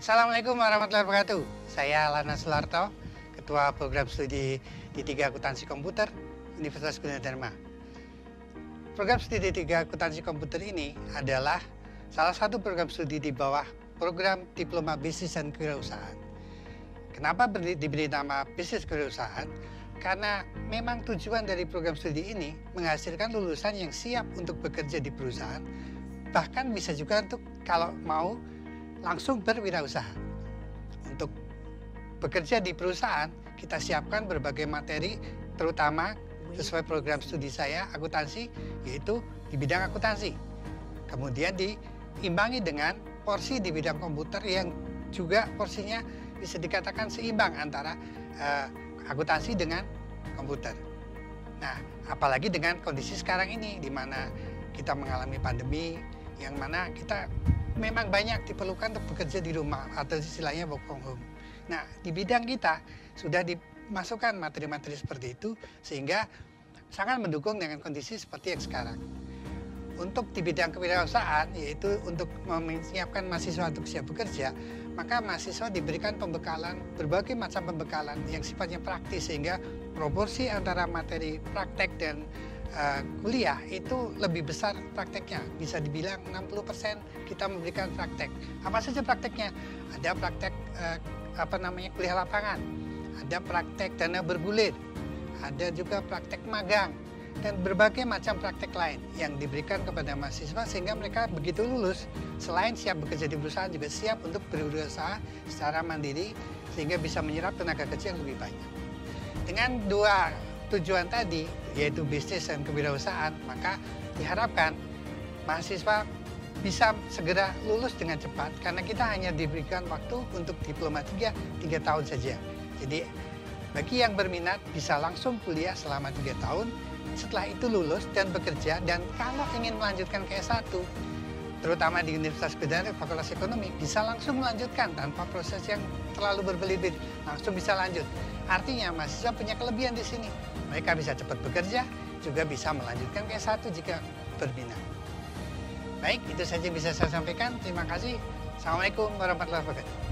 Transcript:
Assalamualaikum warahmatullahi wabarakatuh. Saya Lana Sularto, Ketua Program Studi D3 Akuntansi Komputer, Universitas Gunadarma. Program Studi D3 Akuntansi Komputer ini adalah salah satu program studi di bawah program Diploma Bisnis dan Kewirausahaan. Kenapa diberi nama Bisnis Kewirausahaan? Karena memang tujuan dari program studi ini menghasilkan lulusan yang siap untuk bekerja di perusahaan, bahkan bisa juga untuk kalau mau langsung berwirausaha. Untuk bekerja di perusahaan, kita siapkan berbagai materi, terutama sesuai program studi saya, akuntansi, yaitu di bidang akuntansi. Kemudian diimbangi dengan porsi di bidang komputer yang juga porsinya bisa dikatakan seimbang antara akuntansi dengan komputer. Nah, apalagi dengan kondisi sekarang ini, di mana kita mengalami pandemi, yang mana kita memang banyak diperlukan untuk bekerja di rumah atau istilahnya work from home. Nah, di bidang kita sudah dimasukkan materi-materi seperti itu sehingga sangat mendukung dengan kondisi seperti yang sekarang. Untuk di bidang kewirausahaan, yaitu untuk menyiapkan mahasiswa untuk siap bekerja, maka mahasiswa diberikan pembekalan, berbagai macam pembekalan yang sifatnya praktis sehingga proporsi antara materi praktek dan kuliah itu lebih besar prakteknya. Bisa dibilang 60% kita memberikan praktek. Apa saja prakteknya? Ada praktek kuliah lapangan, ada praktek dana bergulir, ada juga praktek magang, dan berbagai macam praktek lain yang diberikan kepada mahasiswa sehingga mereka begitu lulus, selain siap bekerja di perusahaan juga siap untuk berwirausaha secara mandiri sehingga bisa menyerap tenaga kerja yang lebih banyak. Dengan dua tujuan tadi, yaitu bisnis dan kewirausahaan, maka diharapkan mahasiswa bisa segera lulus dengan cepat karena kita hanya diberikan waktu untuk diploma 3 tahun saja. Jadi bagi yang berminat bisa langsung kuliah selama 3 tahun, setelah itu lulus dan bekerja, dan kalau ingin melanjutkan ke S1, terutama di Universitas Gunadarma Fakultas Ekonomi, bisa langsung melanjutkan tanpa proses yang terlalu berbelit-belit, langsung bisa lanjut. Artinya mahasiswa punya kelebihan di sini. Mereka bisa cepat bekerja, juga bisa melanjutkan ke S1 jika berminat. Baik, itu saja yang bisa saya sampaikan. Terima kasih. Assalamualaikum warahmatullahi wabarakatuh.